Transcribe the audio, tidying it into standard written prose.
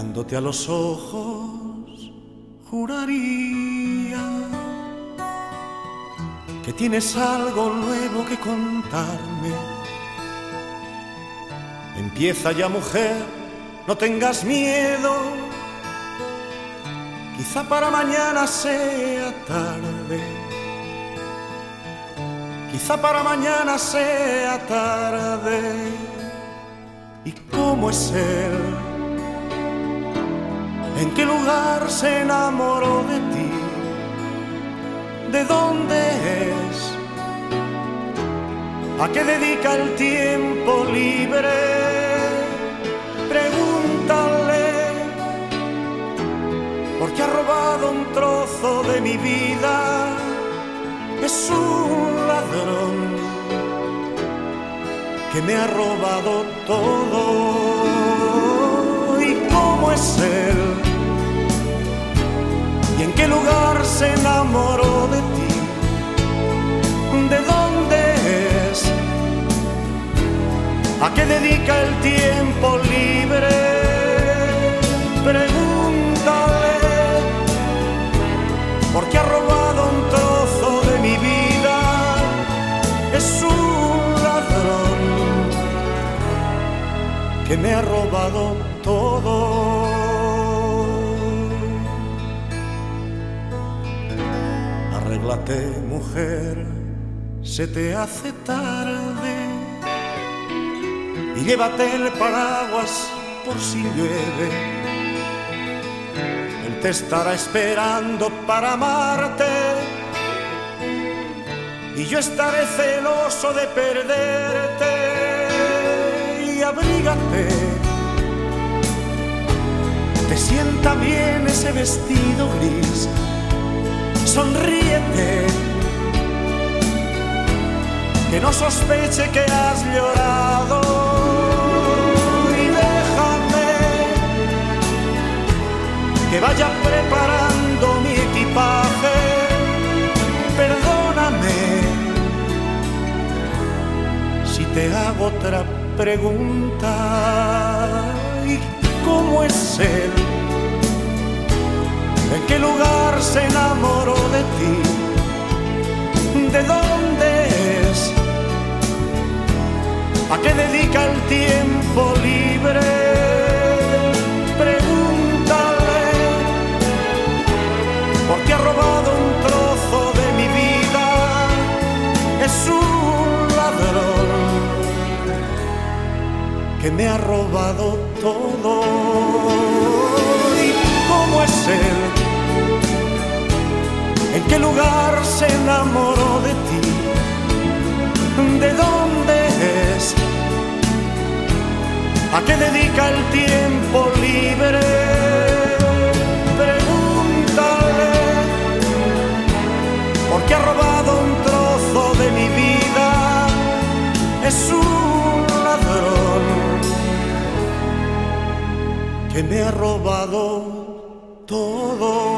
Mirándote a los ojos, juraría que tienes algo nuevo que contarme. Empieza ya, mujer, no tengas miedo. Quizá para mañana sea tarde. Quizá para mañana sea tarde. ¿Y cómo es él? ¿En qué lugar se enamoró de ti? ¿De dónde es? ¿A qué dedica el tiempo libre? Pregúntale, porque ha robado un trozo de mi vida. Es un ladrón que me ha robado todo. ¿Y cómo es él? ¿Y en qué lugar se enamoró de ti? ¿De dónde es? ¿A qué dedica el tiempo libre? Pregúntale, porque ha robado un trozo de mi vida. Es un ladrón que me ha robado todo. Arréglate, mujer, se te hace tarde, y llévate el paraguas por si llueve. Él te estará esperando para amarte, y yo estaré celoso de perderte. Y abrígate, te sienta bien ese vestido gris. Sonríete, que no sospeche que has llorado. Y déjame que vaya preparando mi equipaje. Perdóname si te hago otra pregunta. ¿Y cómo es él? ¿En qué lugar se enamoró de ti? ¿De dónde es? ¿A qué dedica el tiempo libre? Pregúntale, porque ha robado un trozo de mi vida. Es un ladrón que me ha robado todo. ¿Y cómo es él? ¿En qué lugar se enamoró de ti? ¿De dónde es? ¿A qué dedica el tiempo libre? Pregúntale, porque ha robado un trozo de mi vida. Es un ladrón que me ha robado todo.